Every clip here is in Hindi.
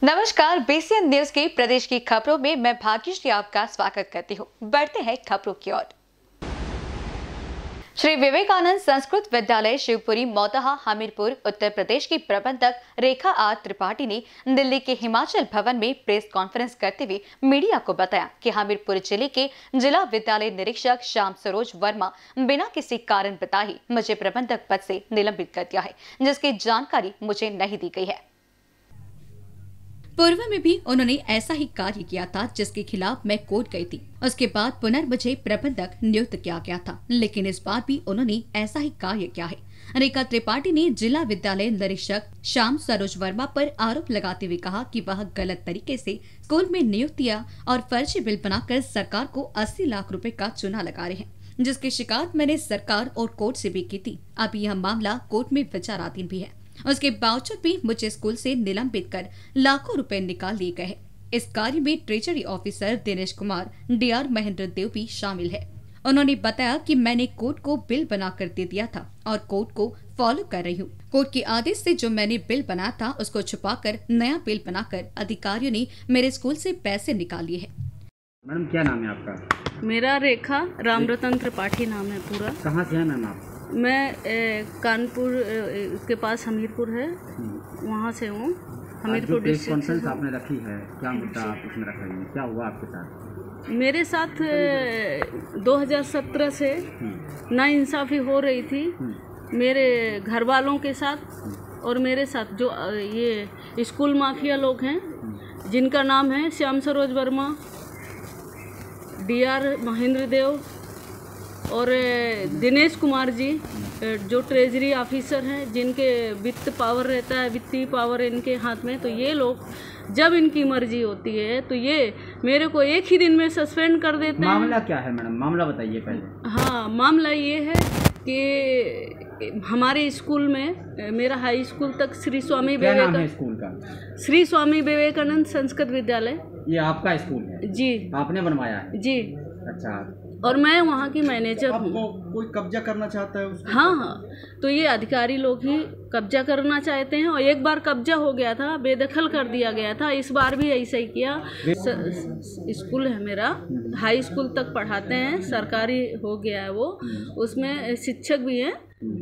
नमस्कार, बीसीएन न्यूज की प्रदेश की खबरों में मैं भाग्यश्री आपका स्वागत करती हूँ। बढ़ते हैं खबरों की ओर। श्री विवेकानंद संस्कृत विद्यालय शिवपुरी मोतहा हमीरपुर उत्तर प्रदेश की प्रबंधक रेखा आर त्रिपाठी ने दिल्ली के हिमाचल भवन में प्रेस कॉन्फ्रेंस करते हुए मीडिया को बताया कि हमीरपुर जिले के जिला विद्यालय निरीक्षक श्याम सरोज वर्मा बिना किसी कारण बताए मुझे प्रबंधक पद से निलंबित कर दिया है, जिसकी जानकारी मुझे नहीं दी गई है। पूर्व में भी उन्होंने ऐसा ही कार्य किया था, जिसके खिलाफ मैं कोर्ट गई थी। उसके बाद पुनर्मुझे प्रबंधक नियुक्त किया गया था, लेकिन इस बार भी उन्होंने ऐसा ही कार्य किया है। रेखा त्रिपाठी ने जिला विद्यालय निरीक्षक श्याम सरोज वर्मा पर आरोप लगाते हुए कहा कि वह गलत तरीके से स्कूल में नियुक्तियां और फर्जी बिल बनाकर सरकार को 80 लाख रुपए का चूना लगा रहे हैं, जिसकी शिकायत मैंने सरकार और कोर्ट से भी की थी। अभी यह मामला कोर्ट में विचाराधीन भी है। उसके बावजूद भी मुझे स्कूल से निलंबित कर लाखों रुपए निकाल लिए गए हैं। इस कार्य में treasury officer Dinesh Kumar, DR Mahendra Dev भी शामिल है। उन्होंने बताया कि मैंने कोर्ट को बिल बनाकर दे दिया था और कोर्ट को फॉलो कर रही हूँ। कोर्ट के आदेश से जो मैंने बिल बनाया था उसको छुपाकर नया बिल बनाकर अधिकारियों ने मेरे स्कूल से पैसे निकाल लिए हैं। मैडम क्या नाम है आपका? मेरा रेखा रामरतन त्रिपाठी नाम है पूरा। कहाँ से है मैम आप? मैं कानपुर के पास हमीरपुर है, वहाँ से हूँ। हमीरपुर प्रेस कॉन्फ्रेंस आपने रखी है, क्या मुद्दा आप उसमें रख रही हैं? क्या हुआ आपके साथ? मेरे साथ 2017 से नाइंसाफ़ी हो रही थी मेरे घर वालों के साथ और मेरे साथ। जो ये स्कूल माफिया लोग हैं, जिनका नाम है श्याम सरोज वर्मा, डीआर महेंद्र देव और दिनेश कुमार जी, जो ट्रेजरी ऑफिसर हैं, जिनके वित्त पावर रहता है, वित्तीय पावर इनके हाथ में। तो ये लोग जब इनकी मर्जी होती है तो ये मेरे को एक ही दिन में सस्पेंड कर देते हैं। मामला क्या है मैडम? मामला बताइए पहले। हाँ, मामला ये है कि हमारे स्कूल में, मेरा हाई स्कूल तक श्री स्वामी विवेकानंद स्कूल का श्री स्वामी विवेकानंद संस्कृत विद्यालय, ये आपका स्कूल है जी? आपने बनवाया है जी। अच्छा, और मैं वहाँ की मैनेजर हूँ। कोई कब्जा करना चाहता है उसको? हाँ, तो ये अधिकारी लोग ही कब्जा करना चाहते हैं। और एक बार कब्जा हो गया था, बेदखल कर दिया गया था, इस बार भी ऐसा ही किया। स्कूल है मेरा, हाई स्कूल तक पढ़ाते हैं, सरकारी हो गया है वो। उसमें शिक्षक भी हैं,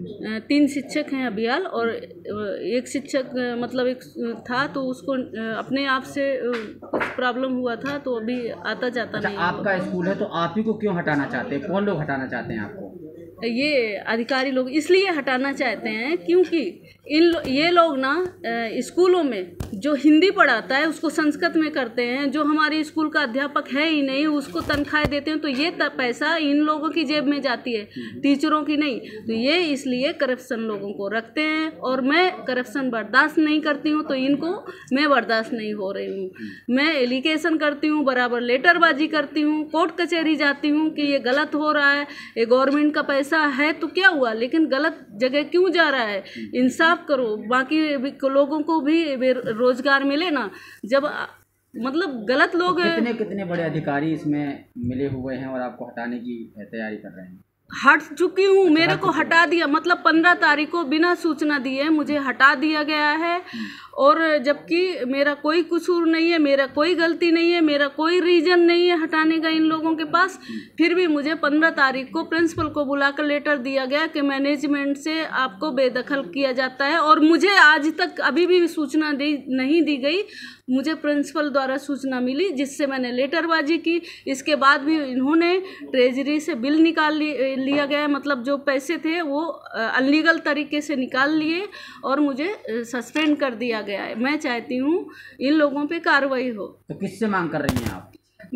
3 शिक्षक हैं अभी हाल, और एक शिक्षक मतलब एक था तो उसको अपने आप से कुछ प्रॉब्लम हुआ था, तो अभी आता जाता नहीं। आपका स्कूल है तो आप ही को क्यों हटाना चाहते हैं? कौन लोग हटाना चाहते हैं आपको? ये अधिकारी लोग इसलिए हटाना चाहते हैं क्योंकि ये लोग ना स्कूलों में जो हिंदी पढ़ाता है उसको संस्कृत में करते हैं। जो हमारे स्कूल का अध्यापक है ही नहीं, उसको तनख्वाह देते हैं, तो ये पैसा इन लोगों की जेब में जाती है, टीचरों की नहीं। तो ये इसलिए करप्शन लोगों को रखते हैं, और मैं करप्शन बर्दाश्त नहीं करती हूँ, तो इनको मैं बर्दाश्त नहीं हो रही हूँ। मैं एलिगेशन करती हूँ, बराबर लेटरबाजी करती हूँ, कोर्ट कचहरी जाती हूँ कि ये गलत हो रहा है, ये गवर्नमेंट का पैसा है तो क्या हुआ, लेकिन गलत जगह क्यों जा रहा है? इंसाफ करो, बाकी लोगों को भी रोजगार मिले ना। जब मतलब गलत लोग कितने बड़े अधिकारी इसमें मिले हुए हैं और आपको हटाने की तैयारी कर रहे हैं? हट चुकी हूँ, मेरे को हटा दिया, मतलब 15 तारीख को बिना सूचना दिए मुझे हटा दिया गया है। और जबकि मेरा कोई कसूर नहीं है, मेरा कोई गलती नहीं है, मेरा कोई रीज़न नहीं है हटाने का इन लोगों के पास। फिर भी मुझे 15 तारीख को प्रिंसिपल को बुलाकर लेटर दिया गया कि मैनेजमेंट से आपको बेदखल किया जाता है, और मुझे आज तक अभी भी सूचना नहीं दी गई। मुझे प्रिंसिपल द्वारा सूचना मिली, जिससे मैंने लेटरबाजी की। इसके बाद भी इन्होंने ट्रेजरी से बिल निकाल लिया गया, मतलब जो पैसे थे वो अनलीगल तरीके से निकाल लिए और मुझे सस्पेंड कर दिया गया है। मैं चाहती हूँ इन लोगों पे कार्रवाई हो। तो किससे मांग कर रही हैं आप?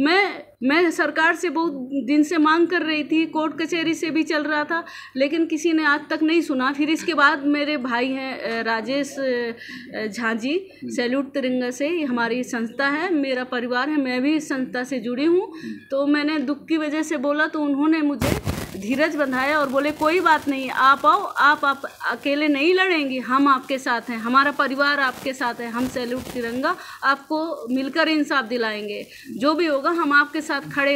मैं सरकार से बहुत दिन से मांग कर रही थी, कोर्ट कचहरी से भी चल रहा था, लेकिन किसी ने आज तक नहीं सुना। फिर इसके बाद मेरे भाई हैं राजेश झा जी, सैल्यूट तिरंगा से, हमारी संस्था है, मेरा परिवार है, मैं भी इस संस्था से जुड़ी हूँ। तो मैंने दुख की वजह से बोला, तो उन्होंने मुझे धीरज बंधाया और बोले कोई बात नहीं, आप आओ, आप अकेले नहीं लड़ेंगी, हम आपके साथ हैं, हमारा परिवार आपके साथ है, हम सैल्यूट तिरंगा आपको मिलकर इंसाफ दिलाएंगे, जो भी होगा हम आपके साथ खड़े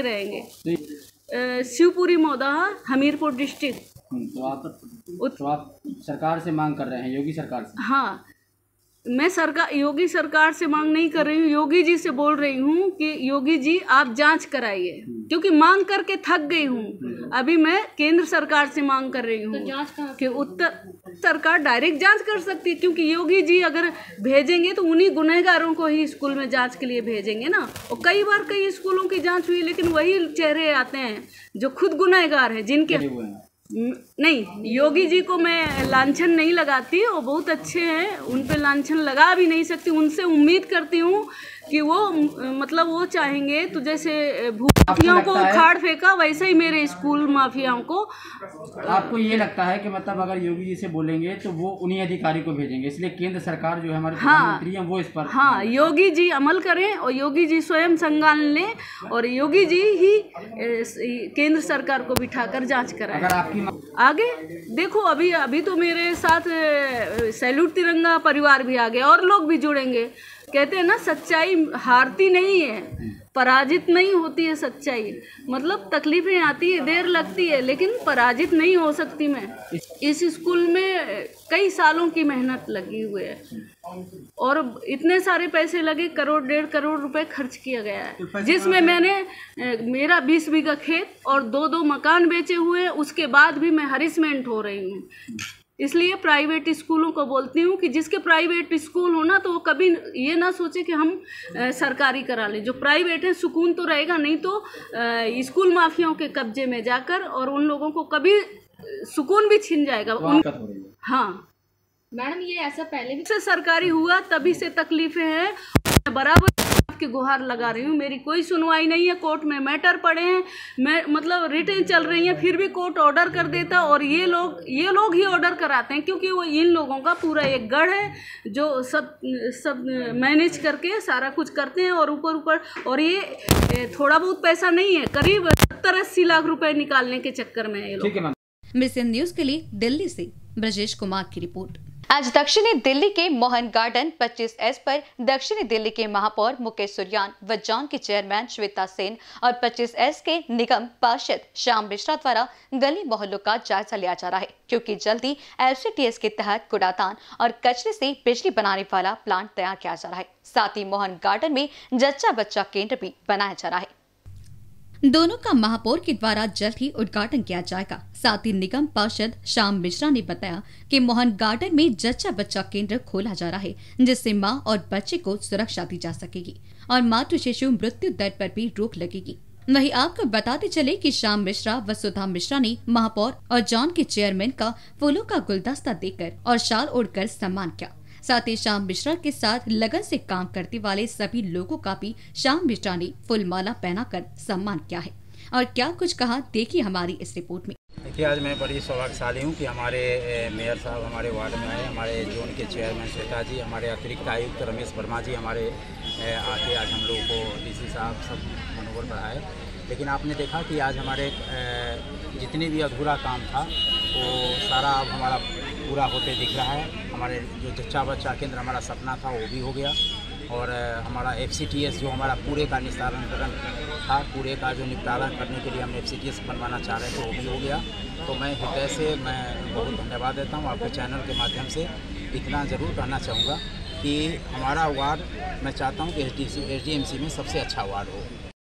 रहेंगे। शिवपुरी मोतहा हमीरपुर डिस्ट्रिक्ट। तो आप सरकार से मांग कर रहे हैं, योगी सरकार से? हाँ, मैं योगी सरकार से मांग नहीं कर रही हूँ, योगी जी से बोल रही हूँ कि योगी जी आप जांच कराइए, क्योंकि मांग करके थक गई हूँ। अभी मैं केंद्र सरकार से मांग कर रही हूँ कि उत्तर सरकार डायरेक्ट जांच कर सकती है, क्योंकि योगी जी अगर भेजेंगे तो उन्हीं गुनहगारों को ही स्कूल में जांच के लिए भेजेंगे ना। और कई बार कई स्कूलों की जांच हुई, लेकिन वही चेहरे आते हैं जो खुद गुनहगार हैं, जिनके नहीं। योगी जी को मैं लांछन नहीं लगाती, वो बहुत अच्छे हैं, उन पे लांछन लगा भी नहीं सकती। उनसे उम्मीद करती हूँ कि वो मतलब वो चाहेंगे तो जैसे माफियाओं को उखाड़ फेंका, वैसे ही मेरे स्कूल माफियाओं को। आपको ये लगता है कि मतलब अगर योगी जी से बोलेंगे तो वो उन्हीं अधिकारी को भेजेंगे, इसलिए केंद्र सरकार जो है हमारे प्रधानमंत्री हैं वो इस पर योगी जी अमल करें और योगी जी स्वयं संज्ञान लें और योगी जी ही केंद्र सरकार को बिठाकर जांच कराएं। अगर आपकी आगे देखो, अभी तो मेरे साथ सैल्यूट तिरंगा परिवार भी आ गया और लोग भी जुड़ेंगे। कहते हैं ना, सच्चाई हारती नहीं है, पराजित नहीं होती है सच्चाई। मतलब तकलीफें आती है, देर लगती है, लेकिन पराजित नहीं हो सकती मैं। इस स्कूल में कई सालों की मेहनत लगी हुई है और इतने सारे पैसे लगे, 1.5 करोड़ रुपए खर्च किया गया है, जिसमें मैंने मेरा 20 बीघा खेत और 2 मकान बेचे हुए हैं। उसके बाद भी मैं हरिसमेंट हो रही हूँ। इसलिए प्राइवेट स्कूलों को बोलती हूँ कि जिसके प्राइवेट स्कूल हो ना, तो वो कभी ये ना सोचे कि हम सरकारी करा लें। जो प्राइवेट है सुकून तो रहेगा, नहीं तो स्कूल माफियाओं के कब्जे में जाकर और उन लोगों को कभी सुकून भी छिन जाएगा। हाँ मैडम, ये ऐसा पहले भी से सरकारी हुआ, तभी से तकलीफें हैं। बराबर की गुहार लगा रही हूँ, मेरी कोई सुनवाई नहीं है। कोर्ट में मैटर पड़े हैं, मैं मतलब रिटेन चल रही हैं, फिर भी कोर्ट ऑर्डर कर देता और ये लोग ही ऑर्डर कराते हैं, क्योंकि वो इन लोगों का पूरा एक गढ़ है जो सब मैनेज करके सारा कुछ करते हैं। और ऊपर और ये थोड़ा बहुत पैसा नहीं है, करीब 70-80 लाख रुपए निकालने के चक्कर में है ये लोग। मिशन न्यूज के लिए दिल्ली से ब्रजेश कुमार की रिपोर्ट। आज दक्षिणी दिल्ली के मोहन गार्डन 25S पर दक्षिणी दिल्ली के महापौर मुकेश सुरयान व जॉन के चेयरमैन श्वेता सेन और 25S के निगम पार्षद श्याम मिश्रा द्वारा गली मोहल्लों का जायजा लिया जा रहा है, क्योंकि जल्दी LCTS के तहत कूड़ादान और कचरे से बिजली बनाने वाला प्लांट तैयार किया जा रहा है। साथ ही मोहन गार्डन में जच्चा बच्चा केंद्र भी बनाया जा रहा है। दोनों का महापौर के द्वारा जल्द ही उद्घाटन किया जाएगा। साथ ही निगम पार्षद श्याम मिश्रा ने बताया कि मोहन गार्डन में जच्चा बच्चा केंद्र खोला जा रहा है, जिससे मां और बच्चे को सुरक्षा दी जा सकेगी और मातृ शिशु मृत्यु दर पर भी रोक लगेगी। वहीं आपको बताते चले कि श्याम मिश्रा व सुधा मिश्रा ने महापौर और जॉन के चेयरमैन का फूलों का गुलदस्ता देकर और शाल ओढ़कर सम्मान किया। साथ ही श्याम मिश्रा के साथ लगन से काम करने वाले सभी लोगों का भी श्याम मिश्रा ने फूलमाला पहनाकर सम्मान किया है। और क्या कुछ कहा, देखिए हमारी इस रिपोर्ट में। देखिए, आज मैं बड़ी सौभाग्यशाली हूँ कि हमारे मेयर साहब हमारे वार्ड में आए, हमारे जोन के चेयरमैन श्वेता जी, हमारे अतिरिक्त आयुक्त रमेश वर्मा जी हमारे आके आज हम लोगों को DC साहब सब मनोबल बढ़ाए। लेकिन आपने देखा कि आज हमारे जितने भी अधूरा काम था वो सारा अब हमारा पूरा होते दिख रहा है। हमारे जो जच्चा बच्चा केंद्र हमारा सपना था वो भी हो गया और हमारा FCTS जो हमारा कूड़े का निस्तारण था, कूड़े का जो निपटारा करने के लिए हम FCTS बनवाना चाह रहे थे वो भी हो गया। तो मैं हृदय से मैं बहुत धन्यवाद देता हूँ आपके चैनल के माध्यम से। इतना ज़रूर कहना चाहूँगा कि हमारा वार्ड मैं चाहता हूँ कि SDMC में सबसे अच्छा वार्ड हो।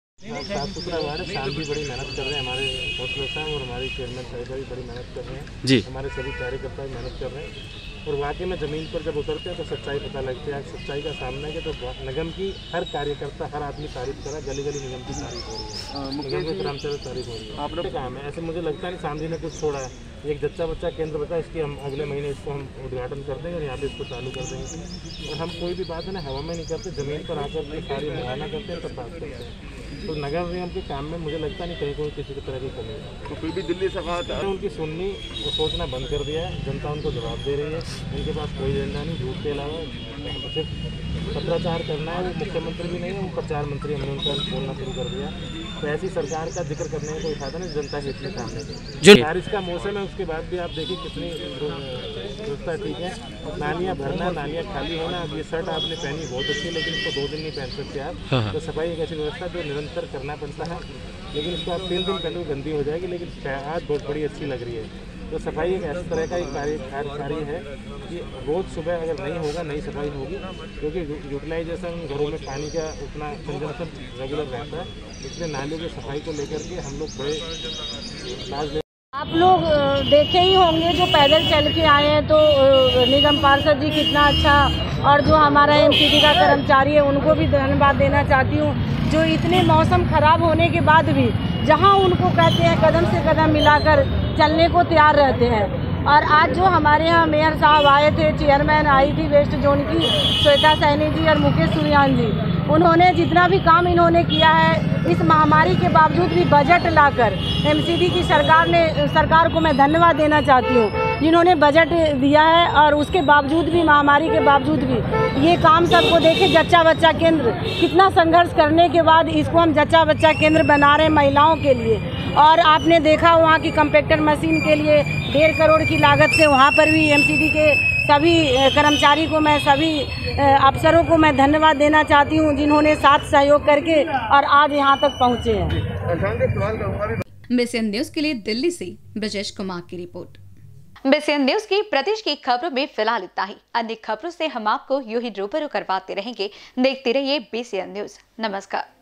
साफ सुथरा वार्ड है, साहब भी बड़ी मेहनत कर रहे हैं, हमारे कौंसलर साहब और हमारी चेयरमैन साहिबा भी बड़ी मेहनत कर रहे हैं जी। हमारे सभी कार्यकर्ता भी मेहनत कर रहे हैं और वाकई में ज़मीन पर जब उतरते हैं तो सच्चाई पता लगती है। सच्चाई का सामना है तो निगम की हर कार्यकर्ता, हर आदमी तारीफ करा, गली गली निगम की तारीफ हो रही है, निगम के कर्मचारी तारीफ हो रही है। आप लोग काम है, ऐसे मुझे लगता है सामने ने कुछ छोड़ा है। एक जच्चा बच्चा केंद्र बता, इसकी हम अगले महीने इसको हम उद्घाटन कर देंगे और यहाँ पे इसको चालू कर देंगे। और हम कोई भी बात है ना हवा में नहीं करते, ज़मीन पर आकर के सारी मुआयना करते हैं तब बात करते हैं। तो नगर निगम के काम में मुझे लगता नहीं कहीं कोई किसी तरह की कमी है। तो फिर भी दिल्ली सरकार उनकी सुननी और सोचना बंद कर दिया है। जनता उनको जवाब दे रही है, उनके पास कोई एजेंडा नहीं, झूठ के अलावा सिर्फ पत्राचार करना है। वो मुख्यमंत्री भी नहीं है, वो प्रचार मंत्री, हमने उनका बोलना शुरू कर दिया। तो ऐसी सरकार का जिक्र करने में कोई फायदा नहीं, जनता के इतने सामने के बारिश का मौसम है, उसके बाद भी आप देखिए कितनी व्यवस्था ठीक है। नालियाँ भरना, नालियाँ खाली होना। अब ये शर्ट आपने पहनी बहुत अच्छी, लेकिन इसको 2 दिन नहीं पहन सकते आप। तो सफाई एक ऐसी व्यवस्था जो निरंतर करना पड़ता है, लेकिन इसको आप 3 दिन पहले गंदी हो जाएगी, लेकिन आज बहुत बड़ी अच्छी लग रही है। तो सफाई एक ऐसी तरह का एक कार्य है कि रोज़ सुबह अगर नहीं होगा नई सफाई होगी, क्योंकि यूटिलाइजेशन घरों में पानी का उतना कंजम्पशन रेगुलर रहता है, इसलिए नालियों की सफाई को लेकर के हम लोग बड़े लाज ले। आप लोग देखे ही होंगे जो पैदल चल के आए हैं, तो निगम पार्षद जी कितना अच्छा, और जो हमारा एमसीडी का कर्मचारी है उनको भी धन्यवाद देना चाहती हूँ, जो इतने मौसम खराब होने के बाद भी जहाँ उनको कहते हैं कदम से कदम मिलाकर चलने को तैयार रहते हैं। और आज जो हमारे यहाँ मेयर साहब आए थे, चेयरमैन आई थी वेस्ट जोन की श्वेता सैनी जी और मुकेश सूर्यान जी, उन्होंने जितना भी काम इन्होंने किया है, इस महामारी के बावजूद भी बजट लाकर एमसीडी की सरकार को मैं धन्यवाद देना चाहती हूँ, जिन्होंने बजट दिया है और उसके बावजूद भी, महामारी के बावजूद भी ये काम सबको देखे। जच्चा बच्चा केंद्र, कितना संघर्ष करने के बाद इसको हम जच्चा बच्चा केंद्र बना रहे हैं महिलाओं के लिए। और आपने देखा वहाँ की कंपैक्टर मशीन के लिए 1.5 करोड़ की लागत से वहाँ पर भी एमसीडी के सभी कर्मचारी को, मैं सभी अफसरों को मैं धन्यवाद देना चाहती हूँ, जिन्होंने साथ सहयोग करके और आज यहाँ तक पहुँचे हैं। BCN न्यूज के लिए दिल्ली से ब्रजेश कुमार की रिपोर्ट। BCN न्यूज की प्रदेश की खबरों में फिलहाल इतना ही। अन्य खबरों से हम आपको यूं ही रूबरू करवाते रहेंगे। देखते रहिए BCN न्यूज। नमस्कार।